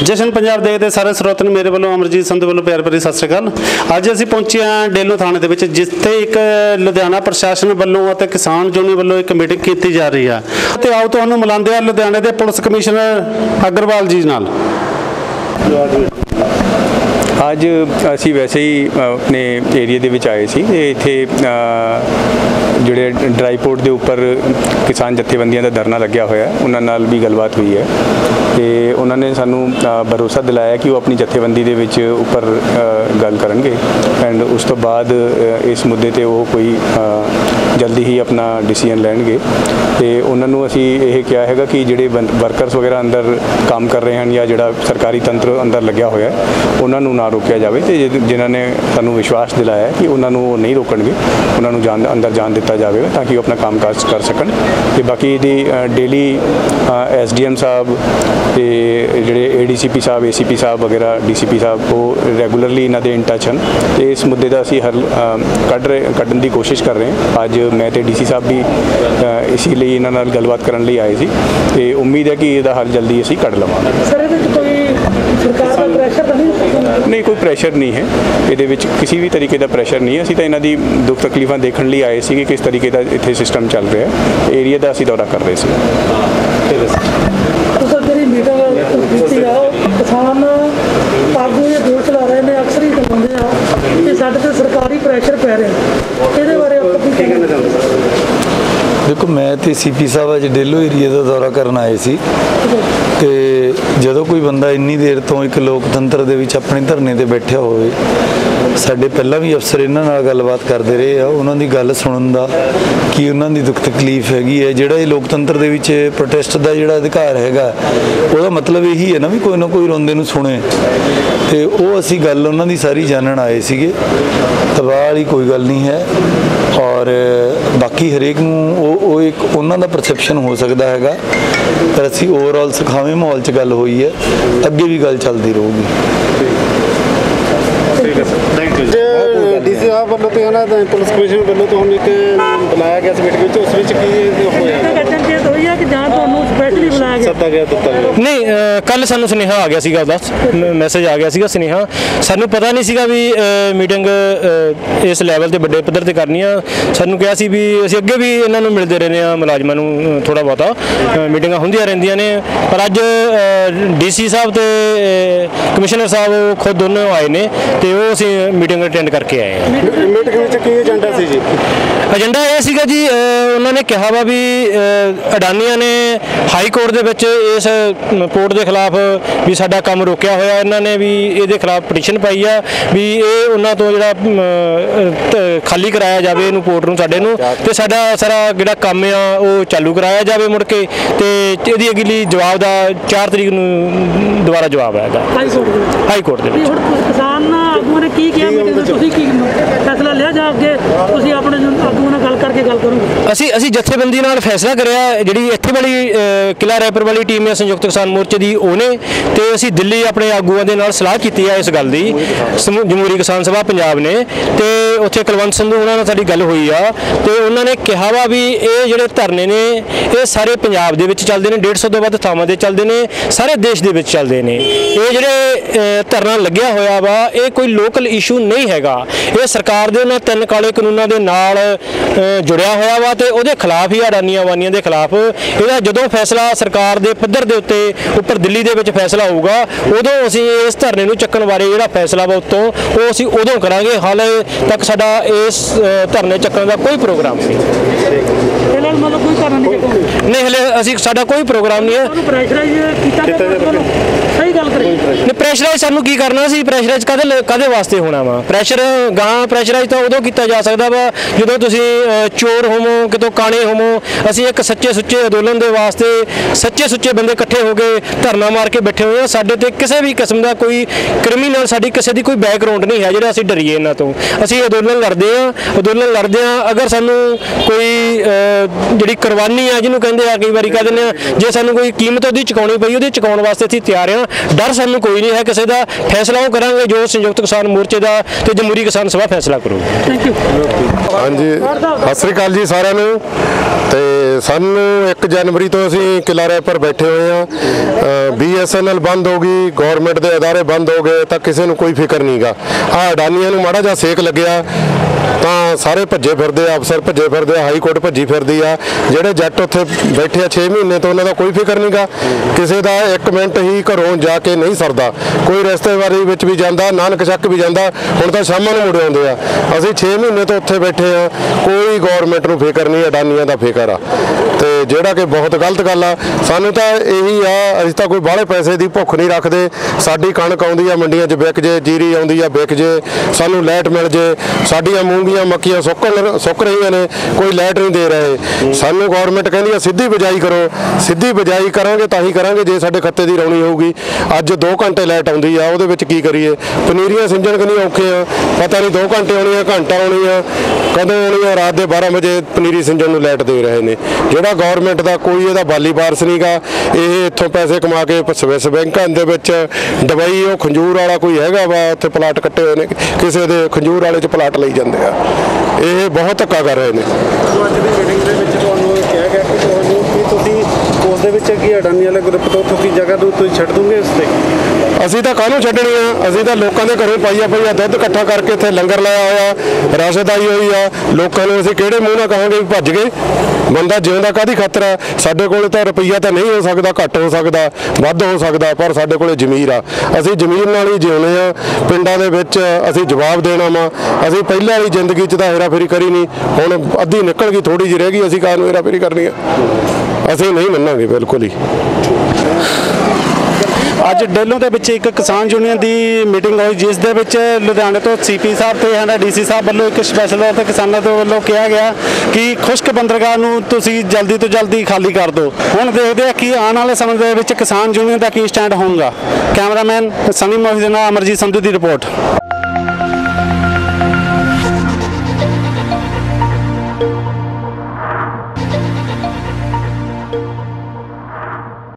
जशन पंजाब देखते सारे स्रोत ने मेरे वालों अमरजीत संधू वालों प्यार भरी सत श्री अकाल। अज असीं पहुंचे हाँ डेलो थाने दे विच जिथे एक लुधियाना प्रशासन वालों अते किसान यूनियन वालों एक मीटिंग की जा रही है। तो आओ तुहानूं मिलांदे आ लुधियाने दे पुलिस कमिश्नर अग्रवाल जी नाल। आज असी वैसे ही अपने एरिए दे विच आए सी इत्थे जिहड़े ड्राईपोर्ट के उपर किसान जथेबंदियों का धरना लग्या होया उन्हां नाल भी गलबात हुई है तो उन्होंने सानू भरोसा दिलाया कि वो अपनी जथेबंदी के विच उपर गल करनगे एंड उस तो बाद इस मुद्दे ते वो कोई जल्दी ही अपना डिसीजन लैणगे। तो उन्होंने असी यह कहा है कि जिहड़े वर्करस वगैरह अंदर काम कर रहे हैं या जिहड़ा सरकारी तंत्र अंदर लग्या होया उन्होंने ना रोकया जाए तो जिन्हों ने सानू विश्वास दिलाया है कि उन्होंने वो नहीं रोकणगे उन्होंने अंदर जान दिता जाएगा ताकि वो अपना काम काज कर सकन। तो बाकी डेली SDM साहब तो जोड़े ADCP साहब ACP साहब वगैरह DCP साहब वो रेगूलरली इन्हों इन टच हैं तो इस मुद्दे का असी हल कढ़न की कोशिश कर रहे हैं। अज मैं तो DC साहब भी इसीलिए इन्हों नाल गलबात करने लिए आए थे तो उम्मीद है कि इसका हल जल्दी असी कढ़ लवांगे। नहीं कोई प्रैशर नहीं है ये किसी भी तरीके का प्रैशर नहीं है। असी तो इन्हों की दुख तकलीफां देखने लिए आए थे कि किस तरीके का इतने सिस्टम चल रहा है एरिया का असी दौरा कर रहे थे। किसान आगू ये दोष चला रहे हैं अक्सर ही कहते हैं कि साढ़े ते सरकारी प्रैशर पै रहे ये बारे आप की कहना चाहते? देखो मैं तो CP साहब अज डेलो एरिए का दौरा करन आए सी ते जदों कोई बंदा इन्नी देर तो एक लोकतंत्र दे विच अपने धरने ते बैठा होवे साडे पहला भी अफसर इन्हां नाल गलबात करते रहे आ उन्हां दी गल सुनन दा कि उन्हां दी दुख तकलीफ हैगी है जिहड़ा लोकतंत्र दे विच प्रोटेस्ट दा जिहड़ा अधिकार हैगा ਉਹਦਾ मतलब यही है ना भी कोई ना कोई रोंदे नूं सुने ते ਉਹ ਅਸੀਂ ਗੱਲ ਉਹਨਾਂ ਦੀ ਸਾਰੀ ਜਾਣਨ ਆਏ ਸੀਗੇ। ਦਬਾਅ ਵਾਲੀ ਕੋਈ ਗੱਲ नहीं है और बाकी हरेक नूं ਉਹ एक ਉਹਨਾਂ ਦਾ परसैप्शन हो सकता हैगा पर ਅਸੀਂ ओवरऑल सुखावे माहौल 'ਚ ਗੱਲ होई है ਅੱਗੇ भी गल चलती रहूगी। DC साहब वालों तो पुलिस कमिश्नर वालों तो हम एक बुलाया गया मीटिंग उस नहीं कल सानू सुनेहा आ गया सीगा बस मैसेज आ गया सीगा सुनेहा सानू पता नहीं सीगा भी मीटिंग इस लैवल ते बड़े पद्धर ते करनी आ। सानू कहा सी भी असीं अगे भी इन्हां नूं मिलदे रहने आ मुलाजमां नूं थोड़ा बहुता मीटिंगां हुंदियां रहिंदियां ने पर अज DC साहब ते कमिश्नर साहब खुद दोनों आए ने ते वो असीं मीटिंग अटेंड करके आए हैं। मीटिंग विच की एजेंडा सी जी? एजेंडा यह सीगा जी उन्होंने कहा वा भी अडानिया ने हाई कोर्ट दे विच इस पोर्ट के खिलाफ भी साडा काम रोकिया होया इन्होंने भी ये खिलाफ पटिशन पाई आ भी ये उन्होंने तो जिहड़ा खाली कराया जाए इनू पोर्ट नूं साडे नूं ते साडा सारा जिहड़ा काम आ वो चालू कराया जाए मुड़ के ते इहदी अगली जवाब दा 4 तरीक नूं दोबारा जवाब आएगा हाई कोर्ट दे विच। किसान आगूआं ने की किया मीटिंग तुसीं की फैसला लिया जा अगे तुसीं अपने आगूआं नाल गल करके गल करोगे? ਅਸੀਂ ਜਥੇਬੰਦੀ ਨਾਲ ਫੈਸਲਾ ਕਰਿਆ ਜਿਹੜੀ ਇੱਥੇ ਵਾਲੀ ਕਿਲਾ ਰੈਪਰ ਵਾਲੀ ਟੀਮ ਹੈ ਸੰਯੁਕਤ ਕਿਸਾਨ ਮੋਰਚੇ ਦੀ ਉਹਨੇ ਤੇ ਅਸੀਂ ਦਿੱਲੀ ਆਪਣੇ ਆਗੂਆਂ ਦੇ ਨਾਲ ਸਲਾਹ ਕੀਤੀ ਹੈ ਇਸ ਗੱਲ ਦੀ ਜਮਹੂਰੀ ਕਿਸਾਨ ਸਭਾ ਪੰਜਾਬ ਨੇ ਤੇ ਉੱਥੇ ਕੁਲਵੰਤ ਸੰਧੂ ਉਹਨਾਂ ਨਾਲ ਸਾਡੀ ਗੱਲ ਹੋਈ ਆ ਤੇ ਉਹਨਾਂ ਨੇ ਕਿਹਾ ਵਾ ਵੀ ਇਹ ਜਿਹੜੇ ਧਰਨੇ ਨੇ ਇਹ ਸਾਰੇ ਪੰਜਾਬ ਦੇ ਵਿੱਚ ਚੱਲਦੇ ਨੇ 150 ਤੋਂ ਵੱਧ ਥਾਵਾਂ ਤੇ ਚੱਲਦੇ ਨੇ ਸਾਰੇ ਦੇਸ਼ ਦੇ ਵਿੱਚ ਚੱਲਦੇ ਨੇ। ਇਹ ਜਿਹੜੇ ਧਰਨਾ ਲੱਗਿਆ ਹੋਇਆ ਵਾ ਇਹ ਕੋਈ ਲੋਕਲ ਇਸ਼ੂ ਨਹੀਂ ਹੈਗਾ ਇਹ ਸਰਕਾਰ ਦੇ ਉਹਨਾਂ 3 ਕਾਲੇ ਕਾਨੂੰਨਾਂ ਦੇ ਨਾਲ जुड़िया होया वा तो वो खिलाफ ही अडानिया वानिया के खिलाफ यदा जो फैसला सरकार के पद्धर के उत्ते उपर दिल्ली के फैसला होगा उदों असीं इस धरने नूं चक्कण बारे जिहड़ा फैसला वा उत्तों वो असीं उदों करांगे। हाले तक साडा इस धरने चक्कण का कोई प्रोग्राम नहीं हले असीं साडा कोई प्रोग्राम नहीं है। प्रेशराइज सानूं की करना सी प्रेशराइज कादे वास्ते होना वा प्रेशर गां प्रेशराइज तो उदों कीता जा सकदा वा जदों तुसीं चोर होवो कितों काणे होवो असीं एक सच्चे सुच्चे अंदोलन दे वास्ते सच्चे सुच्चे बंदे इकट्ठे हो गए धरना मार के बैठे हुए साडे ते किसी भी किस्म का कोई क्रिमिनल साडी किसी दी कोई बैकग्राउंड नहीं है जिहड़ा असीं डरीए इन्हां तों। असीं ਅੰਦੋਲਨ ਲੜਦੇ ਆ ਅਗਰ ਸਾਨੂੰ ਕੋਈ ਜਿਹੜੀ ਕੁਰਬਾਨੀ ਆ ਜਿਹਨੂੰ ਕਹਿੰਦੇ ਆ ਕਈ ਵਾਰੀ ਕਹਿ ਦਿੰਦੇ ਆ ਜੇ ਸਾਨੂੰ ਕੋਈ ਕੀਮਤ ਉਹਦੀ ਚੁਕਾਉਣੀ ਪਈ ਉਹਦੀ ਚੁਕਾਉਣ ਵਾਸਤੇ ਅਸੀਂ ਤਿਆਰ ਆ। ਡਰ ਸਾਨੂੰ ਕੋਈ ਨਹੀਂ ਹੈ ਕਿਸੇ ਦਾ, ਫੈਸਲਾ ਉਹ ਕਰਾਂਗੇ ਜੋ ਸੰਯੁਕਤ ਕਿਸਾਨ ਮੋਰਚੇ ਦਾ ਤੇ ਜਮਹੂਰੀ ਕਿਸਾਨ ਸਭਾ ਫੈਸਲਾ ਕਰੂਗੀ। Thank you. ਹਾਂਜੀ, ਸਤਿ ਸ੍ਰੀ ਅਕਾਲ ਜੀ ਸਾਰਿਆਂ ਨੂੰ। ਤੇ ਸਾਨੂੰ 1 ਜਨਵਰੀ ਤੋਂ ਅਸੀਂ ਕਿਲਾ ਰੈਪਰ ਬੈਠੇ ਹੋਏ ਆ। BSNL ਬੰਦ ਹੋ ਗਈ, ਗਵਰਨਮੈਂਟ ਦੇ ਅਦਾਰੇ ਬੰਦ ਹੋ ਗਏ ਤਾਂ ਕਿਸੇ ਨੂੰ ਕੋਈ ਫਿਕਰ ਨਹੀਂਗਾ। ਆ ਅਡਾਨੀਆਂ ਨੂੰ ਮਾੜਾ ਜਿਹਾ ਸੇਕ ਲੱਗਿਆ ਤਾਂ ਸਾਰੇ ਭੱਜੇ ਫਿਰਦੇ ਆ, ਅਫਸਰ ਭੱਜੇ ਫਿਰਦੇ ਆ, ਹਾਈ ਕੋਰਟ ਭੱਜੀ ਫਿਰਦੀ ਆ। ਜਿਹੜੇ ਜੱਟ ਉੱਥੇ ਬੈਠੇ ਆ 6 ਮਹੀਨੇ ਤੋਂ ਉਹਨਾਂ ਦਾ ਕੋਈ ਫਿਕਰ ਨਹੀਂਗਾ। ਕਿਸੇ ਦਾ 1 ਮਿੰਟ ਹੀ ਘਰੋਂ ਜਾ ਕੇ ਨਹੀਂ ਸਰਦਾ। ਕੋਈ ਰਿਸ਼ਤੇਦਾਰੀ ਵਿੱਚ ਵੀ ਜਾਂਦਾ, ਨਾਨਕ ਚੱਕ ਵੀ ਜਾਂਦਾ, ਹੁਣ ਤਾਂ ਸ਼ਾਮਾਂ ਨੂੰ ਮੁੜ ਆਉਂਦੇ ਆ। ਅਸੀਂ 6 ਮਹੀਨੇ ਤੋਂ ਉੱਥੇ ਬੈਠੇ ਆ, ਕੋਈ ਗਵਰਨਮੈਂਟ ਨੂੰ ਫਿਕਰ ਨਹੀਂ, ਅਡਾਨੀਆਂ ਦਾ ਫਿਕਰ ਆ। ਤੇ ਜਿਹੜਾ ਕਿ ਬਹੁਤ ਗਲਤ ਗੱਲ ਆ। ਸਾਨੂੰ ਤਾਂ ਇਹੀ ਆ, ਅਸੀਂ ਤਾਂ ਕੋਈ ਬਾਹਲੇ ਪੈਸੇ ਦੀ ਭੁੱਖ ਨਹੀਂ ਰੱਖਦੇ। ਸਾਡੀ ਕਣਕ ਆਉਂਦੀ ਆ ਮੰਡੀਆਂ 'ਚ ਵਿਕ ਜੇ, ਜੀਰੀ ਆਉਂਦੀ ਆ ਵਿਕ ਜੇ, ਸਾਨੂੰ ਲਾਈਟ ਮਿਲ ਜੇ। ਸਾਡੀਆਂ ਮੂੰਗੀਆਂ ਮੱਕੀਆਂ ਸੁੱਕ ਰਹੀਆਂ ਨੇ, ਕੋਈ ਲਾਈਟ ਨਹੀਂ ਦੇ ਰਹੇ। ਸਾਨੂੰ ਗਵਰਨਮੈਂਟ ਕਹਿੰਦੀ ਆ ਸਿੱਧੀ ਬਿਜਾਈ ਕਰੋ। ਸਿੱਧੀ ਬਿਜਾਈ ਕਰਾਂਗੇ ਤਾਂ ਹੀ ਕਰਾਂਗੇ ਜੇ ਸਾਡੇ ਖੱਤੇ ਦੀ ਰੌਣੀ ਹੋਊਗੀ। ਅੱਜ 2 ਘੰਟੇ ਲਾਈਟ ਆਉਂਦੀ ਆ, ਉਹਦੇ ਵਿੱਚ ਕੀ ਕਰੀਏ? ਪਨੀਰੀਆਂ ਸਿੰਜਣ ਕਿੰਨੀ ਔਖੇ ਆ, ਪਤਾ ਨਹੀਂ 2 ਘੰਟੇ ਆਉਣੀ ਆ, ਘੰਟਾ ਆਉਣੀ ਆ, ਕਦੋਂ ਆਉਣੀ ਆ। ਰਾਤ ਦੇ 12 ਵਜੇ ਪਨੀਰੀ ਸਿੰਜਣ ਨੂੰ ਲਾਈਟ ਦੇ ਰਹੇ ਨੇ। ਜਿਹੜਾ ਗਵਰਨਮੈਂਟ ਦਾ ਕੋਈ ਇਹਦਾ ਬਾਲੀ ਵਾਰਸ ਨਹੀਂਗਾ। ਇਹ ਇੱਥੋਂ ਪੈਸੇ ਕਮਾ ਕੇ ਸਵਿਸ ਬੈਂਕਾਂ ਦੇ ਵਿੱਚ ਦੁਬਈ ਉਹ ਖੰਜੂਰ ਵਾਲਾ ਕੋਈ ਹੈਗਾ ਵਾ, ਉੱਥੇ ਪਲਾਟ ਕੱਟੇ ਹੋਏ ਨੇ, ਕਿਸੇ ਦੇ ਖੰਜੂਰ ਵਾਲੇ 'ਚ ਪਲਾਟ ਲਈ ਜਾਂਦੇ ਆ। ਇਹ ਬਹੁਤ ਧੱਕਾ ਕਰ ਰਹੇ ਨੇ। ਅੱਜ ਦੀ ਮੀਟਿੰਗ ਦੇ ਵਿੱਚ ਤੁਹਾਨੂੰ ਕਿਹਾ ਗਿਆ ਕਿ ਤੁਹਾਨੂੰ ਕੀ ਤੁਸੀਂ ਉਸ ਦੇ ਵਿੱਚ ਕੀ ਅਡਾਨੀ ਵਾਲੇ ਗਰੁੱਪ ਤੋਂ ਤੁਸੀਂ ਜਗ੍ਹਾ ਨੂੰ ਤੁਸੀਂ ਛੱਡ ਦੂੰਗੇ ਉਸ 'ਤੇ? ਅਸੀਂ ਤਾਂ ਕਾਹਨੂੰ ਛੱਡਣੀ ਆ? ਅਸੀਂ ਤਾਂ ਲੋਕਾਂ ਦੇ ਘਰੋਂ ਪਾਈਆ ਦੁੱਧ ਇਕੱਠਾ ਕਰਕੇ ਇੱਥੇ ਲੰਗਰ ਲਾਇਆ ਹੋਇਆ, ਰਸਦ ਆਈ ਹੋਈ ਆ। ਲੋਕਾਂ ਨੂੰ ਅਸੀਂ ਕਿਹੜੇ ਮੂੰਹ ਨਾਲ ਕਹਾਂਗੇ ਵੀ ਭੱਜ ਗਏ? ਬੰਦਾ ਜਿਉਂਦਾ ਕਾਹਦੀ ਖਾਤਰ ਆ? ਸਾਡੇ ਕੋਲ ਤਾਂ ਰੁਪਈਆ ਤਾਂ ਨਹੀਂ ਹੋ ਸਕਦਾ, ਘੱਟ ਹੋ ਸਕਦਾ, ਵੱਧ ਹੋ ਸਕਦਾ, ਪਰ ਸਾਡੇ ਕੋਲੇ ਜ਼ਮੀਰ ਆ। ਅਸੀਂ ਜ਼ਮੀਰ ਨਾਲ ਹੀ ਜਿਉਣੇ ਆ। ਪਿੰਡਾਂ ਦੇ ਵਿੱਚ ਅਸੀਂ ਜਵਾਬ ਦੇਣਾ ਵਾ। ਅਸੀਂ ਪਹਿਲਾਂ ਵਾਲੀ ਜ਼ਿੰਦਗੀ 'ਚ ਤਾਂ ਹੇਰਾਫੇਰੀ ਕਰੀ ਨਹੀਂ, ਹੁਣ ਅੱਧੀ ਨਿਕਲ ਗਈ, ਥੋੜੀ ਜਿਹੀ ਰਹਿ ਗਈ। ਅਸੀਂ ਕਾਹਨੂੰ ਹੇਰਾਫੇਰੀ ਕਰਨੀ ਆ? ਅਸੀਂ ਨਹੀਂ ਮੰਨਾਂਗੇ ਬਿਲਕੁਲ ਹੀ। ਅੱਜ ਡੇਲੋਂ ਦੇ ਵਿੱਚ ਇੱਕ ਕਿਸਾਨ ਯੂਨੀਅਨ ਦੀ ਮੀਟਿੰਗ ਹੋਈ, ਜਿਸ ਦੇ ਵਿੱਚ ਲੁਧਿਆਣੇ ਤੋਂ CP ਸਾਹਿਬ ਤੇ ਸਾਡਾ DC ਸਾਹਿਬ ਵੱਲੋਂ ਇੱਕ ਸਪੈਸ਼ਲ ਤੌਰ ਤੇ ਕਿਸਾਨਾਂ ਦੇ ਵੱਲੋਂ ਕਿਹਾ ਗਿਆ ਕਿ ਖੁਸ਼ਕ ਬੰਦਰਗਾਹ ਨੂੰ ਤੁਸੀਂ ਜਲਦੀ ਤੋਂ ਜਲਦੀ ਖਾਲੀ ਕਰ ਦਿਓ। ਹੁਣ ਦੇਖਦੇ ਆ ਕਿ ਆਉਣ ਵਾਲੇ ਸਮੇਂ ਦੇ ਵਿੱਚ ਕਿਸਾਨ ਯੂਨੀਅਨ ਦਾ ਕੀ ਸਟੈਂਡ ਹੋਊਗਾ। ਕੈਮਰਾਮੈਨ ਸਨੀ ਮੋਹਿਤ ਦੇ ਨਾਲ ਅਮਰਜੀਤ ਸੰਧੂ ਦੀ ਰਿਪੋਰਟ।